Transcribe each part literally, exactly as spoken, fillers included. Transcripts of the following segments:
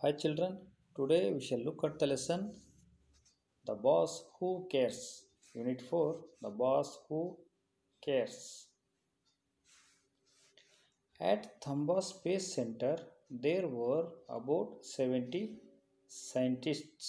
Hi children, today we shall look at the lesson The Boss Who Cares. Unit four The Boss Who Cares. At Thamba Space Center, there were about seventy scientists.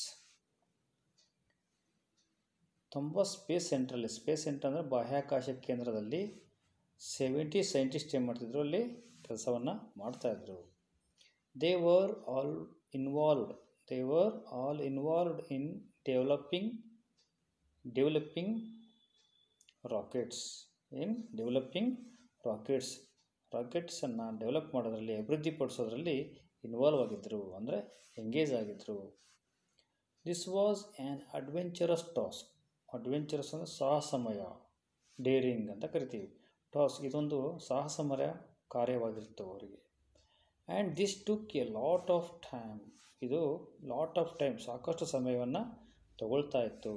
Thumba space ಸೆಂಟ್ರಲ್ಲಿ space centre ಅಂದರೆ ಬಾಹ್ಯಾಕಾಶ ಕೇಂದ್ರದಲ್ಲಿ seventy scientist ಏನು ಮಾಡ್ತಿದ್ರು ಅಲ್ಲಿ ಕೆಲಸವನ್ನು ಮಾಡ್ತಾಯಿದ್ರು. They were all involved they were all involved in developing developing rockets in developing rockets ರಾಕೆಟ್ಸನ್ನು ಡೆವಲಪ್ ಮಾಡೋದ್ರಲ್ಲಿ ಅಭಿವೃದ್ಧಿಪಡಿಸೋದ್ರಲ್ಲಿ ಇನ್ವಾಲ್ವ್ ಆಗಿದ್ದರು, ಅಂದರೆ ಎಂಗೇಜ್ ಆಗಿದ್ದರು. This was an adventurous task. Adventurous ಅಂದರೆ ಸಾಹಸಮಯ, ಡೇರಿಂಗ್ ಅಂತ ಕರಿತೀವಿ. ಟಾಸ್ಕ್ ಇದೊಂದು ಸಾಹಸಮಯ ಕಾರ್ಯವಾಗಿತ್ತು ಅವರಿಗೆ. And this took a lot of time. ಇದು ಲಾಟ್ ಆಫ್ ಟೈಮ್ ಸಾಕಷ್ಟು ಸಮಯವನ್ನು ತಗೊಳ್ತಾ ಇತ್ತು.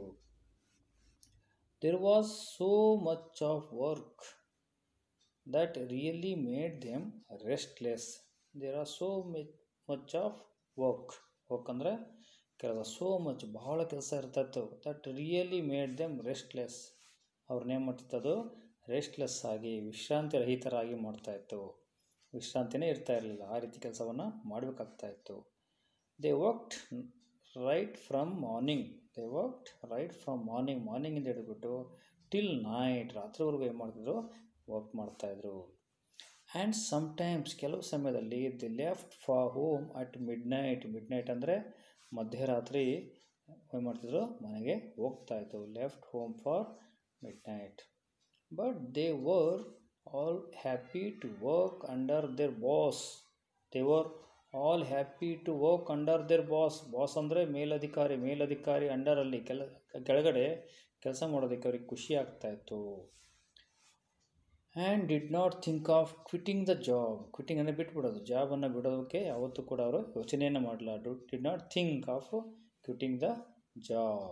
There was so much of work that really made them restless. There are so much of work. Work ಅಂದರೆ ಕೆಲಸ. ಸೋ ಮಚ್ ಬಹಳ ಕೆಲಸ ಇರ್ತಾಯಿತ್ತು. That really made them restless. ಅವ್ರನ್ನೇನು ಮಾಡ್ತಿತ್ತದು ರೆಸ್ಟ್ಲೆಸ್ ಆಗಿ ವಿಶ್ರಾಂತಿ ರಹಿತರಾಗಿ ಮಾಡ್ತಾಯಿತ್ತು. ವಿಶ್ರಾಂತಿನೇ ಇರ್ತಾ ಇರಲಿಲ್ಲ, ಆ ರೀತಿ ಕೆಲಸವನ್ನು ಮಾಡಬೇಕಾಗ್ತಾಯಿತ್ತು. They worked right from morning they worked right from morning ಮಾರ್ನಿಂಗಿಂದ ಹಿಡಿದ್ಬಿಟ್ಟು ಟಿಲ್ ನೈಟ್ ರಾತ್ರಿವರೆಗೂ ಏನು ಮಾಡ್ತಿದ್ರು ವರ್ಕ್ ಮಾಡ್ತಾಯಿದ್ರು. ಆ್ಯಂಡ್ ಸಮ್ಟೈಮ್ಸ್ ಕೆಲವು ಸಮಯದಲ್ಲಿ they left for home at midnight. Midnight ಅಂದರೆ ಮಧ್ಯರಾತ್ರಿ ಏನು ಮಾಡ್ತಿದ್ರು ಮನೆಗೆ ಹೋಗ್ತಾಯಿತ್ತು. Left home for midnight. But they were all happy to work under their boss. They were all happy to work under their boss. Boss ಅಂದರೆ ಮೇಲಧಿಕಾರಿ. ಮೇಲಧಿಕಾರಿ ಅಂಡರಲ್ಲಿ ಕೆಲ ಕೆಳಗಡೆ ಕೆಲಸ ಮಾಡೋದಕ್ಕೆ ಅವ್ರಿಗೆ ಖುಷಿ ಆಗ್ತಾಯಿತ್ತು. And did not think of quitting the job. Quitting ಅಂದರೆ ಬಿಟ್ಬಿಡೋದು. ಜಾಬನ್ನು ಬಿಡೋದಕ್ಕೆ ಯಾವತ್ತೂ ಕೂಡ ಅವರು ಯೋಚನೆಯನ್ನು ಮಾಡಲ್ಲ. Do did not think of quitting the job.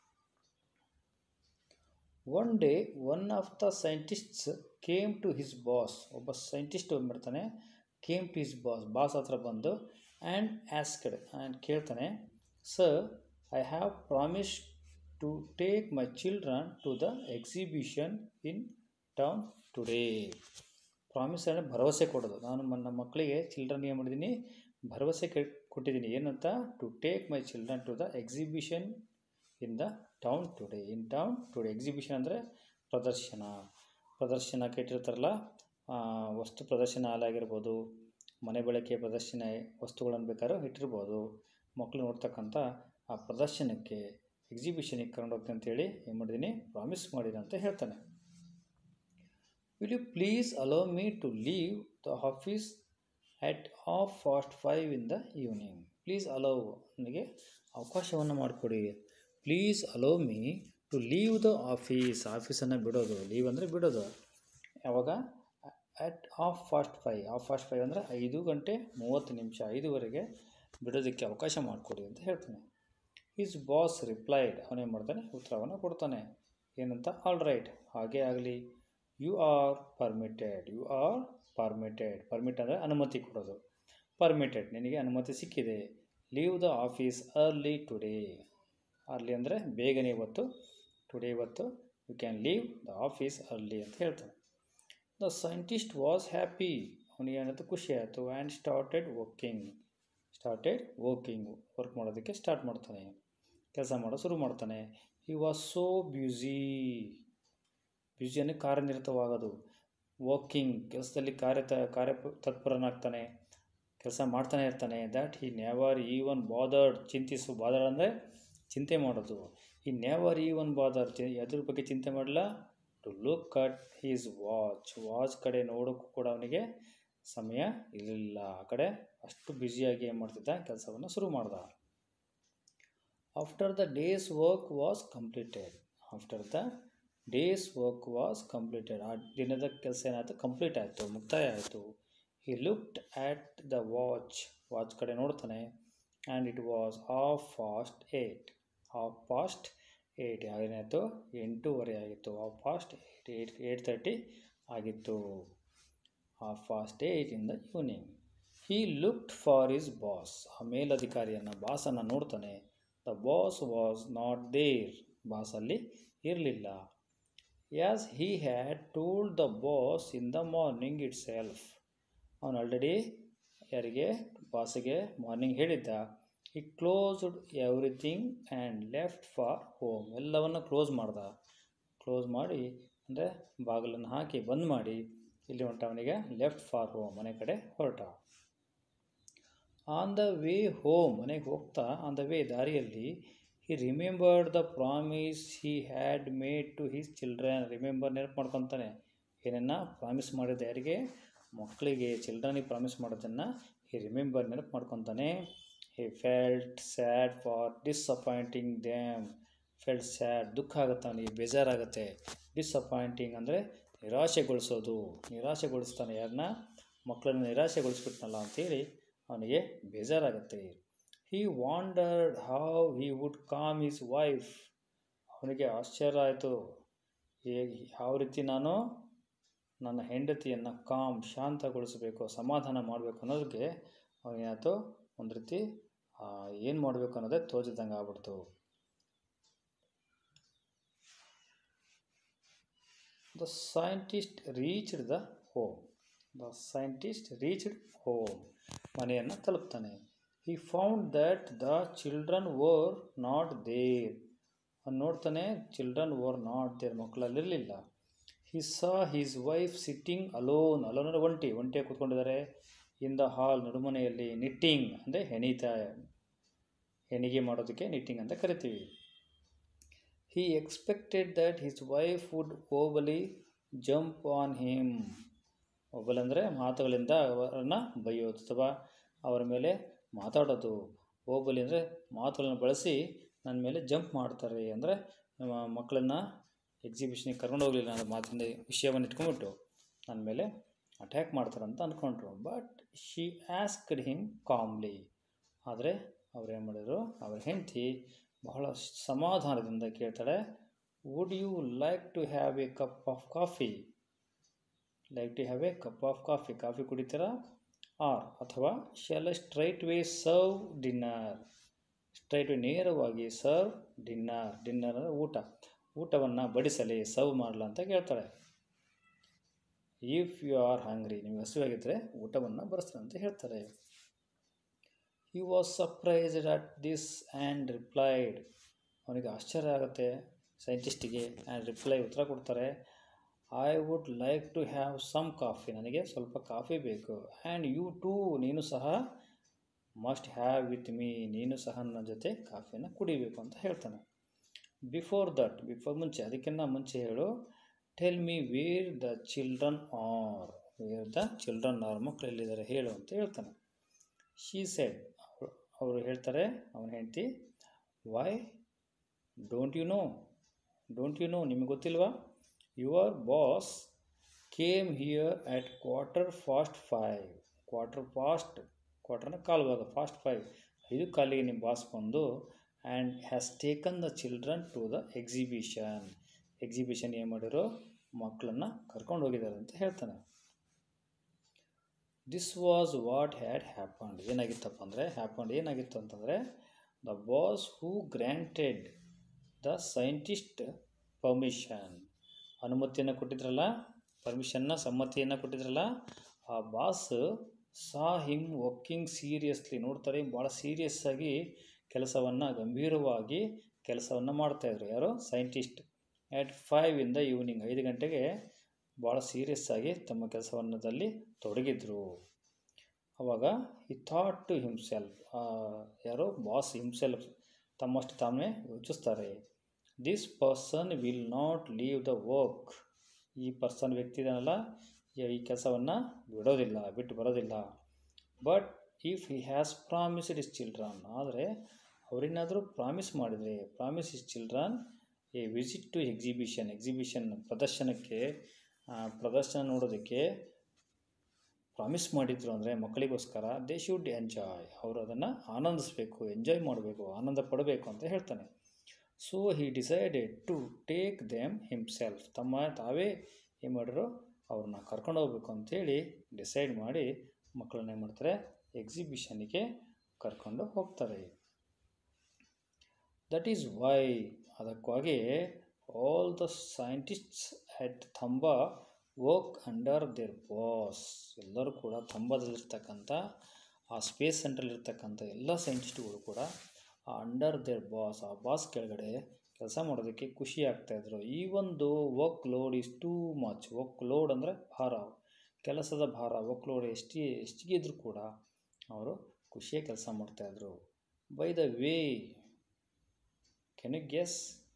One day one of the scientists came to his boss. ಒಬ್ಬ ಸೈಂಟಿಸ್ಟ್ ಏನು ಮಾಡ್ತಾನೆ, came to his boss. Boss ಹತ್ರ ಬಂದು ಆ್ಯಂಡ್ ಆಸ್ಕ್ಡ್ ಆ್ಯಂಡ್ ಕೇಳ್ತಾನೆ, sir I have promise to take my children to the exhibition in town today. Promise ಅಂದರೆ ಭರವಸೆ ಕೊಡೋದು. ನಾನು ನನ್ನ ಮಕ್ಕಳಿಗೆ ಚಿಲ್ಡ್ರನ್ ಏನು ಮಾಡಿದ್ದೀನಿ ಭರವಸೆ ಕೊಟ್ಟಿದ್ದೀನಿ. ಏನಂತ, to take my children to the exhibition in the town today. In town today. Exhibition ಅಂದರೆ ಪ್ರದರ್ಶನ. ಪ್ರದರ್ಶನಕ್ಕೆ ಇಟ್ಟಿರ್ತಾರಲ್ಲ, ವಸ್ತು ಪ್ರದರ್ಶನ ಹಾಲಾಗಿರ್ಬೋದು, ಮನೆ ಬಳಕೆ ಪ್ರದರ್ಶನ ವಸ್ತುಗಳನ್ನು ಬೇಕಾದ್ರೂ ಇಟ್ಟಿರ್ಬೋದು. ಮಕ್ಕಳು ನೋಡ್ತಕ್ಕಂಥ ಆ ಪ್ರದರ್ಶನಕ್ಕೆ ಎಕ್ಸಿಬಿಷನಿಗೆ ಕರ್ಕೊಂಡು ಹೋಗ್ತೀನಿ ಅಂತೇಳಿ ಏನು ಮಾಡಿದ್ದೀನಿ ಪ್ರಾಮಿಸ್ ಮಾಡಿದೆ ಅಂತ ಹೇಳ್ತಾನೆ. Will you please allow me to leave the office at half past five in the evening. Please allow, ನನಗೆ ಅವಕಾಶವನ್ನು ಮಾಡಿಕೊಡಿ. Please allow me to leave the office. ಆಫೀಸನ್ನು ಬಿಡೋದು. ಲೀವ್ ಅಂದರೆ ಬಿಡೋದು. ಯಾವಾಗ, at half past five. Half past five ಅಂದರೆ ಐದು ಗಂಟೆ ಮೂವತ್ತು ನಿಮಿಷ ಐದುವರೆಗೆ ಬಿಡೋದಕ್ಕೆ ಅವಕಾಶ ಮಾಡಿಕೊಡಿ ಅಂತ ಹೇಳ್ತಾನೆ. His boss replied. ಅವನೇನು ಮಾಡ್ತಾನೆ, ಉತ್ತರವನ್ನು ಕೊಡ್ತಾನೆ. ಏನಂತ, ಆಲ್ ರೈಟ್, ಹಾಗೇ ಆಗಲಿ. You are permitted. You are permitted. Permit ಅಂದರೆ ಅನುಮತಿ ಕೊಡೋದು. ಪರ್ಮಿಟೆಡ್, ನಿನಗೆ ಅನುಮತಿ ಸಿಕ್ಕಿದೆ. Leave the office early today. Early ಅಂದರೆ ಬೇಗನೆ ಇವತ್ತು. ಟುಡೇ ಇವತ್ತು. You can leave the office early ಅಂತ ಹೇಳ್ತಾನೆ. The scientist was happy. ಅವನಿಗೆ ಏನಾಯ್ತು, ಖುಷಿ ಆಯಿತು. And started working. Started working. Work ಮಾಡೋದಕ್ಕೆ ಸ್ಟಾರ್ಟ್ ಮಾಡ್ತಾನೆ. ಕೆಲಸ ಮಾಡೋದು ಶುರು ಮಾಡ್ತಾನೆ. ಹಿ ವಾಸ್ ಸೋ ಬ್ಯುಸಿ. ಬ್ಯುಸಿಯನ್ನು ಕಾರ್ಯನಿರತವಾಗೋದು. ವರ್ಕಿಂಗ್, ಕೆಲಸದಲ್ಲಿ ಕಾರ್ಯ ತ ಕಾರ್ಯ ತತ್ಪರನಾಗ್ತಾನೆ. ಕೆಲಸ ಮಾಡ್ತಾನೆ ಇರ್ತಾನೆ. That he never even bothered. ಚಿಂತಿಸು. ಬಾದರ್ಡ್ ಅಂದರೆ ಚಿಂತೆ ಮಾಡೋದು. ಈ ನೆವರ್ ಈವನ್ ಬಾದರ್, ಅದ್ರ ಬಗ್ಗೆ ಚಿಂತೆ ಮಾಡಲ್ಲ. To look at his watch. Watch ಕಡೆ ನೋಡೋಕ್ಕೂ ಕೂಡ ಅವನಿಗೆ ಸಮಯ ಇರಲಿಲ್ಲ. ಆ ಕಡೆ ಅಷ್ಟು ಬ್ಯುಸಿಯಾಗಿ ಏನು ಮಾಡ್ತಿದ್ದ, ಕೆಲಸವನ್ನು ಶುರು ಮಾಡ್ದ. After the day's work was completed. After the day's work was completed. ಆ ದಿನದ ಕೆಲಸ ಏನಾಯಿತು, ಕಂಪ್ಲೀಟ್ ಆಯಿತು, ಮುಕ್ತಾಯ ಆಯಿತು. He looked at the watch. Watch ಕಡೆ ನೋಡ್ತಾನೆ. And it was half past eight. Half past eight. ಏನಾಯಿತು, ಎಂಟೂವರೆ ಆಗಿತ್ತು. Half past eight eight eight thirty ಆಗಿತ್ತು. Half past eight in the evening. He looked for his boss. ಆ ಮೇಲಧಿಕಾರಿಯನ್ನು ಬಾಸನ್ನು ನೋಡ್ತಾನೆ. The boss was not there. Boss ಅಲ್ಲಿ ಇರಲಿಲ್ಲ. As he had told the boss in the morning itself. ಅವನು already ಯಾರಿಗೆ ಬಾಸಿಗೆ ಮಾರ್ನಿಂಗ್ ಹೇಳಿದ್ದ. He closed everything and left for home. ಎಲ್ಲವನ್ನು ಕ್ಲೋಸ್ ಮಾಡ್ದ. ಕ್ಲೋಸ್ ಮಾಡಿ ಅಂದರೆ ಬಾಗಿಲನ್ನು ಹಾಕಿ ಬಂದ್ ಮಾಡಿ ಇಲ್ಲಿ ಹೊಂಟ ಅವನಿಗೆ ಲೆಫ್ಟ್ ಫಾರ್ ಹೋಮ್, ಮನೆ ಕಡೆ ಹೊರಟ. ಆನ್ ದ ವೇ ಹೋಮ್, ಮನೆಗೆ ಹೋಗ್ತಾ ಆನ್ ದ ವೇ ದಾರಿಯಲ್ಲಿ he remembered the promise he had made to his children. Remember ನೆನಪು ಮಾಡ್ಕೊತಾನೆ. ಏನನ್ನ ಪ್ರಾಮಿಸ್ ಮಾಡಿದ ಯಾರಿಗೆ? ಮಕ್ಕಳಿಗೆ, ಚಿಲ್ಡ್ರನಿಗೆ ಪ್ರಾಮಿಸ್ ಮಾಡೋದನ್ನು ಹಿ ರಿಮೆಂಬರ್ ನೆನಪು ಮಾಡ್ಕೊತಾನೆ. He felt sad for disappointing them. Felt sad, ದುಃಖ ಆಗುತ್ತೆ ಅವನಿಗೆ, ಬೇಜಾರಾಗುತ್ತೆ. ಡಿಸಪಾಯಿಂಟಿಂಗ್ ಅಂದರೆ ನಿರಾಶೆಗೊಳಿಸೋದು. ನಿರಾಶೆಗೊಳಿಸ್ತಾನೆ ಯಾರನ್ನ? ಮಕ್ಕಳನ್ನು ನಿರಾಶೆಗೊಳಿಸ್ಬಿಟ್ನಲ್ಲ ಅಂಥೇಳಿ ಅವನಿಗೆ ಬೇಜಾರಾಗುತ್ತೆ. He wondered how he would calm his wife. ಅವನಿಗೆ ಆಶ್ಚರ್ಯ ಆಯಿತು, ಹೇಗೆ ಯಾವ ರೀತಿ ನಾನು ನನ್ನ ಹೆಂಡತಿಯನ್ನು ಕಾಮ್ ಶಾಂತಗೊಳಿಸಬೇಕು, ಸಮಾಧಾನ ಮಾಡಬೇಕು ಅನ್ನೋದಕ್ಕೆ ಅವನೇನಾಯ್ತು, ಒಂದು ರೀತಿ ಏನು ಮಾಡಬೇಕು ಅನ್ನೋದೇ ತೋಚದಂಗೆ ಆಗ್ಬಿಡ್ತು. The scientist reached the home. The scientist reached home. ಮನೆಯನ್ನು ತಲುಪ್ತಾನೆ. He found that the children were not there. ಅವನು ನೋಡ್ತಾನೆ, ಚಿಲ್ಡ್ರನ್ ವೋರ್ ನಾಟ್ ದೇರ್, ಮಕ್ಕಳಲ್ಲಿರಲಿಲ್ಲ. He saw his wife sitting alone. Alone ಅಂದರೆ ಒಂಟಿ, ಒಂಟಿಯಾಗಿ ಕೂತ್ಕೊಂಡಿದ್ದಾರೆ. In the hall, ನಡುಮನೆಯಲ್ಲಿ. ನಿಟ್ಟಿಂಗ್ ಅಂದರೆ ಹೆಣಿತಾ, ಹೆಣಿಗೆ ಮಾಡೋದಕ್ಕೆ ನಿಟ್ಟಿಂಗ್ ಅಂತ ಕರಿತೀವಿ. He expected that his wife would verbally jump on him. Verbal ಅಂದರೆ ಮಾತುಗಳಿಂದ ಅವರನ್ನು ಬೈಯೋದು ಅಥವಾ ಅವರ ಮೇಲೆ ಮಾತಾಡೋದು. ಓಬಲಿ ಅಂದರೆ ಮಾತುಗಳನ್ನು ಬಳಸಿ ನನ್ನ ಮೇಲೆ ಜಂಪ್ ಮಾಡ್ತಾರೆ, ಅಂದರೆ ಮಕ್ಕಳನ್ನು ಎಕ್ಸಿಬಿಷನಿಗೆ ಕರ್ಕೊಂಡು ಹೋಗಲಿಲ್ಲ ಅನ್ನೋ ಮಾತಿಂದ ವಿಷಯವನ್ನು ಇಟ್ಕೊಂಡ್ಬಿಟ್ಟು ನನ್ನ ಮೇಲೆ ಅಟ್ಯಾಕ್ ಮಾಡ್ತಾರಂತ ಅಂದ್ಕೊಂಡ್ರು. But she asked him calmly. ಆದರೆ ಅವ್ರು ಏನು ಮಾಡಿದರು, ಅವ್ರ ಹೆಂಡತಿ ಬಹಳ ಸಮಾಧಾನದಿಂದ ಕೇಳ್ತಾಳೆ, would you like to have a cup of coffee. Like to have a cup of coffee. Coffee ಕುಡಿತೀರಾ? ಆರ್ ಅಥವಾ shall I straightaway serve dinner. Straightaway ನೇರವಾಗಿ ಸರ್ವ್ ಡಿನ್ನರ್. ಡಿನ್ನರ್ ಅಂದರೆ ಊಟ. ಊಟವನ್ನು ಬಡಿಸಲಿ, ಸರ್ವ್ ಮಾಡಲ ಅಂತ ಕೇಳ್ತಾಳೆ. ಇಫ್ ಯು ಆರ್ ಹಂಗ್ರಿ, ನಿಮಗೆ ಹಸಿವಾಗಿದ್ದರೆ ಊಟವನ್ನು ಬಡಿಸ್ತಾನೆ ಅಂತ ಹೇಳ್ತಾರೆ. He was surprised at this and replied. ಅವನಿಗೆ ಆಶ್ಚರ್ಯ ಆಗುತ್ತೆ ಸೈಂಟಿಸ್ಟಿಗೆ. ಆ್ಯಂಡ್ ರಿಪ್ಲೈ, ಉತ್ತರ ಕೊಡ್ತಾರೆ, I would like to have some coffee. ನನಗೆ ಸ್ವಲ್ಪ ಕಾಫಿ ಬೇಕು. ಆ್ಯಂಡ್ ಯು ಟೂ, ನೀನು ಸಹ ಮಸ್ಟ್ ಹ್ಯಾವ್ ವಿತ್ ಮೀ. ನೀನು ಸಹ ನನ್ನ ಜೊತೆ ಕಾಫಿಯನ್ನು ಕುಡಿಬೇಕು ಅಂತ ಹೇಳ್ತಾನೆ. ಬಿಫೋರ್ ದಟ್, ಬಿಫೋರ್ ಮುಂಚೆ, ಅದಕ್ಕಿಂತ ಮುಂಚೆ ಹೇಳು, tell me where the children are. Where the children are, ಮಕ್ಕಳು ಎಲ್ಲಿದ್ದಾರೆ ಹೇಳು ಅಂತ ಹೇಳ್ತಾನೆ. ಶಿ ಸೆಡ್, ಅವರು ಹೇಳ್ತಾರೆ ಅವನ ಹೆಂಡತಿ, why don't you know. Don't you know, ನಿಮಗೆ ಗೊತ್ತಿಲ್ವಾ? Your boss came here at quarter past five. Quarter past, ಕ್ವಾರ್ಟರ್ನ ಕಾಲು ಭಾಗ, ಫಾಸ್ಟ್ ಫೈವ್, ಐದು ಕಾಲಿಗೆ ನಿಮ್ಮ ಬಾಸ್ ಬಂದು, and has taken the children to the exhibition. Exhibition ಏನು ಮಾಡಿರೋ, ಮಕ್ಕಳನ್ನು ಕರ್ಕೊಂಡು ಹೋಗಿದ್ದಾರೆ ಅಂತ ಹೇಳ್ತಾನೆ. This was what had happened. ಏನಾಗಿತ್ತಪ್ಪ ಅಂದರೆ, ಹ್ಯಾಪಂಡ್ ಏನಾಗಿತ್ತು ಅಂತಂದರೆ, the boss who granted the scientist permission. ಅನುಮತಿಯನ್ನು ಕೊಟ್ಟಿದ್ರಲ್ಲ, ಪರ್ಮಿಷನ್ನ ಸಮ್ಮತಿಯನ್ನು ಕೊಟ್ಟಿದ್ರಲ್ಲ, ಆ boss saw him working seriously. ನೋಡ್ತಾರೆ, ಭಾಳ ಸೀರಿಯಸ್ ಆಗಿ ಕೆಲಸವನ್ನು, ಗಂಭೀರವಾಗಿ ಕೆಲಸವನ್ನು ಮಾಡ್ತಾಯಿದ್ರು. ಯಾರು? Scientist. At five in the evening, ಐದು ಗಂಟೆಗೆ ಭಾಳ ಸೀರಿಯಸ್ ಆಗಿ ತಮ್ಮ ಕೆಲಸವನ್ನದಲ್ಲಿ ತೊಡಗಿದ್ರು. ಆವಾಗ ಈ ಥಾಟ್ ಟು ಹಿಮ್ಸೆಲ್ಫ್, ಯಾರೋ ಬಾಸ್ ಹಿಮ್ಸೆಲ್ಫ್ ತಮ್ಮಷ್ಟು ತಾನೇ ಯೋಚಿಸ್ತಾರೆ. This person will not leave the work. ಈ ಪರ್ಸನ್, ವ್ಯಕ್ತಿ ಇದನ್ನಲ್ಲ, ಈ ಕೆಲಸವನ್ನು ಬಿಡೋದಿಲ್ಲ, ಬಿಟ್ಟು ಬರೋದಿಲ್ಲ. But if he has promised his children. ಆದರೆ ಅವರೇನಾದರೂ ಪ್ರಾಮಿಸ್ ಮಾಡಿದರೆ, promise his children a visit to exhibition. Exhibition ಪ್ರದರ್ಶನಕ್ಕೆ, ಪ್ರದರ್ಶನ ನೋಡೋದಕ್ಕೆ ಪ್ರಾಮಿಸ್ ಮಾಡಿದ್ರು ಅಂದರೆ ಮಕ್ಕಳಿಗೋಸ್ಕರ, ದೇ ಶುಡ್ ಎಂಜಾಯ್. ಅವರು ಅದನ್ನು ಆನಂದಿಸಬೇಕು, ಎಂಜಾಯ್ ಮಾಡಬೇಕು, ಆನಂದ ಪಡಬೇಕು ಅಂತ ಹೇಳ್ತಾನೆ. So he decided to take them himself. ತಮ್ಮ ತಾವೇ ಏನು ಮಾಡಿದ್ರು, ಅವ್ರನ್ನ ಕರ್ಕೊಂಡು ಹೋಗ್ಬೇಕು ಅಂಥೇಳಿ ಡಿಸೈಡ್ ಮಾಡಿ ಮಕ್ಕಳನ್ನ ಏನು ಮಾಡ್ತಾರೆ, ಎಕ್ಸಿಬಿಷನ್ಗೆ ಕರ್ಕೊಂಡು ಹೋಗ್ತಾರೆ. ದಟ್ ಈಸ್ ವೈ, ಅದಕ್ಕಾಗಿ all the scientists at Thumba work under their boss. ಎಲ್ಲರೂ ಕೂಡ ಥಂಬಾದಲ್ಲಿರ್ತಕ್ಕಂಥ ಆ ಸ್ಪೇಸ್ ಸೆಂಟ್ರಲ್ಲಿರ್ತಕ್ಕಂಥ ಎಲ್ಲ ಸೈಂಟಿಸ್ಟ್ಗಳು ಕೂಡ ಆ ಅಂಡರ್ ದೇರ್ ಬಾಸ್, ಆ ಬಾಸ್ ಕೆಳಗಡೆ ಕೆಲಸ ಮಾಡೋದಕ್ಕೆ ಖುಷಿ ಆಗ್ತಾಯಿದ್ರು. ಈ ಒಂದು workload is too much. Workload ಅಂದರೆ ಭಾರ, ಕೆಲಸದ ಭಾರ, ವರ್ಕ್ ಲೋಡ್ ಎಷ್ಟಿ ಎಷ್ಟಿಗೆ ಇದ್ದರೂ ಕೂಡ ಅವರು ಖುಷಿಯಾಗಿ ಕೆಲಸ ಮಾಡ್ತಾಯಿದ್ರು. By the way, can you guess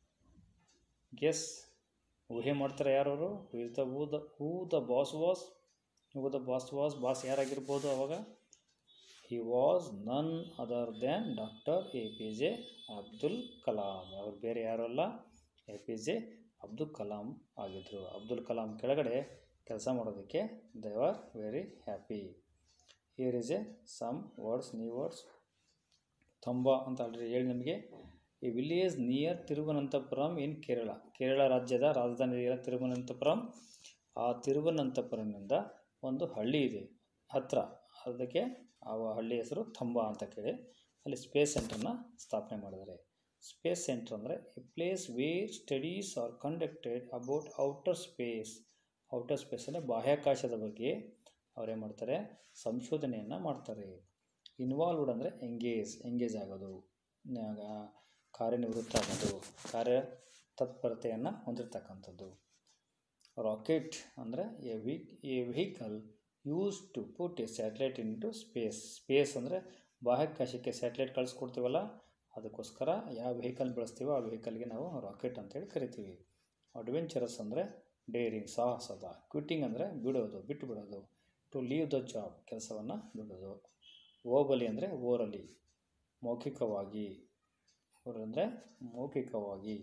guess ಊಹೆ ಮಾಡ್ತಾರೆ ಯಾರವರು? Who is the who the who the boss was who the boss was boss ಯಾರಾಗಿರ್ಬೋದು ಅವಾಗ? He was none other than doctor A P J Abdul Kalam. ಅವ್ರು ಬೇರೆ ಯಾರು ಅಲ್ಲ, A P J Abdul Kalam ಆಗಿದ್ದರು. ಅಬ್ದುಲ್ ಕಲಾಂ ಕೆಳಗಡೆ ಕೆಲಸ ಮಾಡೋದಕ್ಕೆ they are very happy. Here is a some words, new words. Thumba ಅಂತ ಆಲ್ರೆಡಿ ಹೇಳಿ ನಿಮಗೆ. A village near Thiruvananthapuram in Kerala. Kerala ರಾಜ್ಯದ ರಾಜಧಾನಿ ತಿರುವನಂತಪುರಂ. ಆ ತಿರುವನಂತಪುರಂನಿಂದ ಒಂದು ಹಳ್ಳಿ ಇದೆ ಹತ್ತಿರ, ಅದಕ್ಕೆ ಆ ಹಳ್ಳಿ ಹೆಸರು ಥಂಬಾ ಅಂತ ಕೇಳಿ ಅಲ್ಲಿ ಸ್ಪೇಸ್ ಸೆಂಟ್ರನ್ನ ಸ್ಥಾಪನೆ ಮಾಡಿದ್ದಾರೆ. ಸ್ಪೇಸ್ ಸೆಂಟ್ರ್ ಅಂದರೆ a place where studies are conducted about outer space. Outer space ಅಂದರೆ ಬಾಹ್ಯಾಕಾಶದ ಬಗ್ಗೆ ಅವರೇ ಮಾಡ್ತಾರೆ, ಸಂಶೋಧನೆಯನ್ನು ಮಾಡ್ತಾರೆ. ಇನ್ವಾಲ್ವ್ಡ್ ಅಂದರೆ ಎಂಗೇಜ್ ಎಂಗೇಜ್ ಆಗೋದು, ಕಾರ್ಯನಿವೃತ್ತ ಆಗೋದು, ಕಾರ್ಯ ತತ್ಪರತೆಯನ್ನು ಹೊಂದಿರತಕ್ಕಂಥದ್ದು. ರಾಕೆಟ್ ಅಂದರೆ a v a vehicle use to put a satellite into space. Space ಅಂದರೆ ಬಾಹ್ಯಾಕಾಶಕ್ಕೆ ಸ್ಯಾಟಲೈಟ್ ಕಳಿಸ್ಕೊಡ್ತೀವಲ್ಲ, ಅದಕ್ಕೋಸ್ಕರ ಯಾವ ವೆಹಿಕಲ್ ಬಳಸ್ತೀವೋ ಆ ವೆಹಿಕಲ್ಗೆ ನಾವು ರಾಕೆಟ್ ಅಂತೇಳಿ ಕರಿತೀವಿ. ಅಡ್ವೆಂಚರಸ್ ಅಂದರೆ ಡೇರಿಂಗ್, ಸಾಹಸದ. ಕ್ವಿಟ್ಟಿಂಗ್ ಅಂದರೆ ಬಿಡೋದು, ಬಿಟ್ಟು ಬಿಡೋದು. ಟು ಲೀವ್ ದ ಜಾಬ್, ಕೆಲಸವನ್ನು ಬಿಡೋದು. ಓಬಲಿ ಅಂದರೆ ಓರಲಿ, ಮೌಖಿಕವಾಗಿ. ಅಂದರೆ ಮೌಖಿಕವಾಗಿ.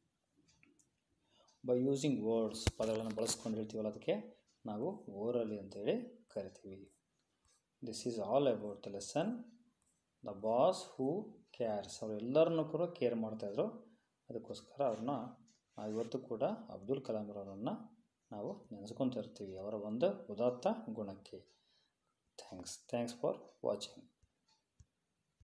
ಬೈ ಯೂಸಿಂಗ್ ವರ್ಡ್ಸ್, ಪದಗಳನ್ನು ಬಳಸ್ಕೊಂಡು ಹೇಳ್ತೀವಲ್ಲ ಅದಕ್ಕೆ ನಾವು ಓರಲಿ ಅಂತೇಳಿ ಕರಿತೀವಿ. This is all about the lesson. The boss who cares. ಅವರು ಎಲ್ಲರನ್ನೂ ಕೂಡ ಕೇರ್ ಮಾಡ್ತಾಯಿದ್ರು. ಅದಕ್ಕೋಸ್ಕರ ಅವ್ರನ್ನ ನಾವು ಇವತ್ತು ಕೂಡ ಅಬ್ದುಲ್ ಕಲಾಂ ಅವರನ್ನು ನಾವು ನೆನೆಸ್ಕೊತಾ ಇರ್ತೀವಿ, ಅವರ ಒಂದು ಉದಾತ್ತ ಗುಣಕ್ಕೆ. Thanks thanks for watching.